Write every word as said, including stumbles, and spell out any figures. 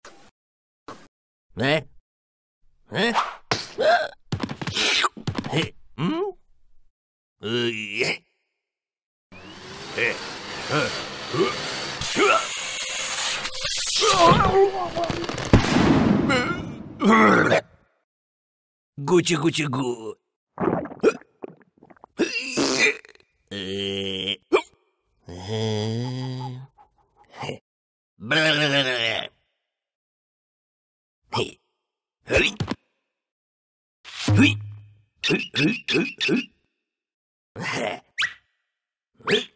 えええんういええぐちゅぐちゅぐえええブラブラブラへいふいふいふいふいふいふい